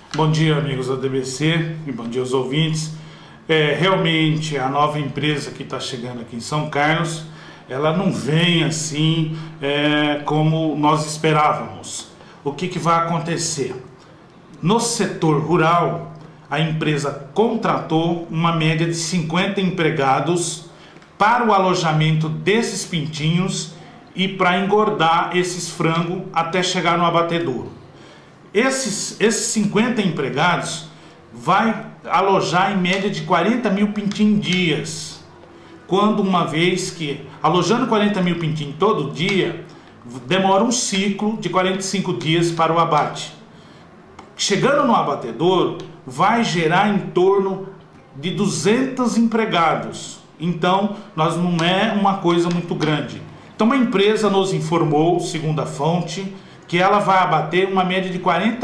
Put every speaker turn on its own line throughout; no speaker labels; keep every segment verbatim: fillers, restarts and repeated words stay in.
Bom dia, amigos da D B C, e bom dia aos ouvintes. É, realmente, a nova empresa que está chegando aqui em São Carlos, ela não vem assim é, como nós esperávamos. O que, que vai acontecer? No setor rural, a empresa contratou uma média de cinquenta empregados para o alojamento desses pintinhos e para engordar esses frangos até chegar no abatedouro. Esses, esses cinquenta empregados vai alojar em média de quarenta mil pintinhos dias. Quando uma vez que, alojando quarenta mil pintinhos todo dia, demora um ciclo de quarenta e cinco dias para o abate. Chegando no abatedouro, vai gerar em torno de duzentos empregados. Então, nós não é uma coisa muito grande. Então, a empresa nos informou, segundo a fonte, que ela vai abater uma média de quarenta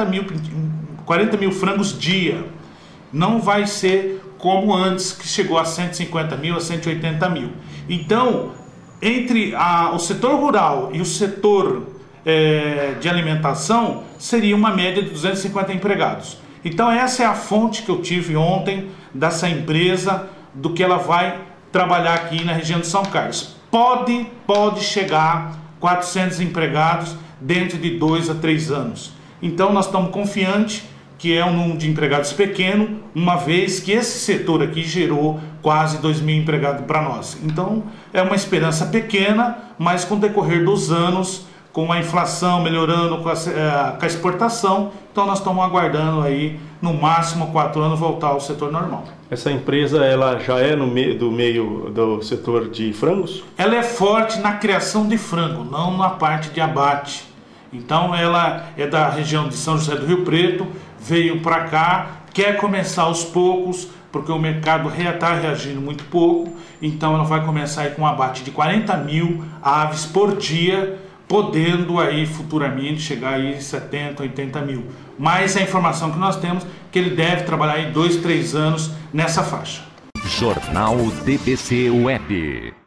mil frangos dia. Não vai ser como antes, que chegou a cento e cinquenta mil, a cento e oitenta mil. Então, entre a, o setor rural e o setor é, de alimentação, seria uma média de duzentos e cinquenta empregados. Então, essa é a fonte que eu tive ontem dessa empresa, do que ela vai trabalhar aqui na região de São Carlos. Pode, pode chegar a quatrocentos empregados dentro de dois a três anos. Então nós estamos confiantes que é um número de empregados pequeno, uma vez que esse setor aqui gerou quase dois mil empregados para nós. Então é uma esperança pequena, mas com o decorrer dos anos, com a inflação melhorando, com a, com a exportação, então nós estamos aguardando aí no máximo quatro anos voltar ao setor normal.
Essa empresa ela já é no meio do meio do setor de frangos?
Ela é forte na criação de frango, não na parte de abate. Então ela é da região de São José do Rio Preto, veio para cá, quer começar aos poucos, porque o mercado está reagindo muito pouco, então ela vai começar aí com um abate de quarenta mil aves por dia, podendo aí futuramente chegar aí setenta, oitenta mil. Mas a informação que nós temos é que ele deve trabalhar aí dois, três anos nessa faixa.
Jornal D B C Web.